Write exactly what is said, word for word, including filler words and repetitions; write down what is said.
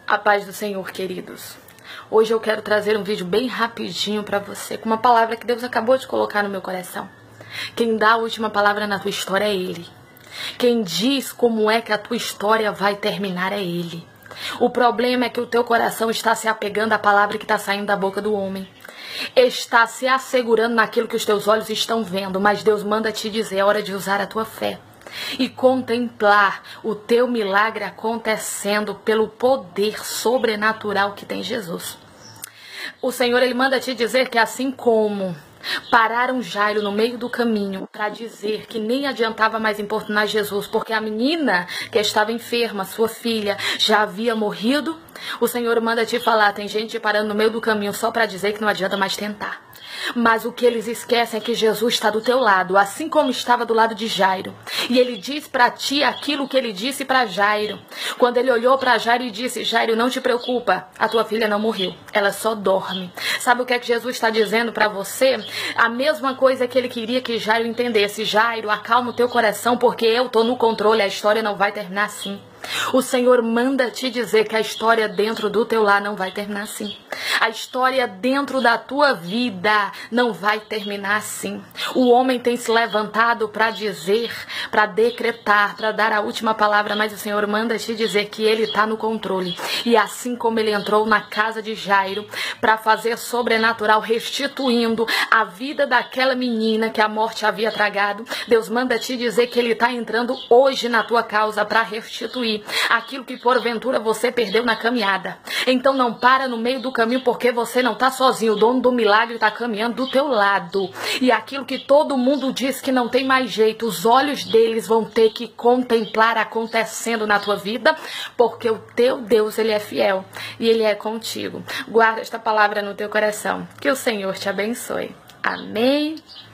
A paz do Senhor, queridos. Hoje eu quero trazer um vídeo bem rapidinho para você, com uma palavra que Deus acabou de colocar no meu coração. Quem dá a última palavra na tua história é Ele. Quem diz como é que a tua história vai terminar é Ele. O problema é que o teu coração está se apegando à palavra que está saindo da boca do homem. Está se assegurando naquilo que os teus olhos estão vendo, mas Deus manda te dizer, é hora de usar a tua fé e contemplar o teu milagre acontecendo pelo poder sobrenatural que tem Jesus. O Senhor, Ele manda te dizer que assim como pararam Jairo no meio do caminho para dizer que nem adiantava mais importunar Jesus, porque a menina que estava enferma, sua filha, já havia morrido, o Senhor manda te falar, tem gente parando no meio do caminho só para dizer que não adianta mais tentar. Mas o que eles esquecem é que Jesus está do teu lado, assim como estava do lado de Jairo. E ele diz para ti aquilo que ele disse para Jairo. Quando ele olhou para Jairo e disse, Jairo, não te preocupa, a tua filha não morreu, ela só dorme. Sabe o que é que Jesus está dizendo para você? A mesma coisa que ele queria que Jairo entendesse. Jairo, acalma o teu coração, porque eu estou no controle, a história não vai terminar assim. O Senhor manda te dizer que a história dentro do teu lar não vai terminar assim. A história dentro da tua vida não vai terminar assim. O homem tem se levantado para dizer, para decretar, para dar a última palavra, mas o Senhor manda te dizer que Ele está no controle. E assim como Ele entrou na casa de Jairo para fazer sobrenatural, restituindo a vida daquela menina que a morte havia tragado, Deus manda te dizer que Ele está entrando hoje na tua causa para restituir aquilo que porventura você perdeu na caminhada. Então não para no meio do caminho, porque você não está sozinho. O dono do milagre está caminhando do teu lado. E aquilo que todo mundo diz que não tem mais jeito, os olhos deles vão ter que contemplar acontecendo na tua vida, porque o teu Deus, Ele é fiel e Ele é contigo. Guarda esta palavra no teu coração. Que o Senhor te abençoe. Amém.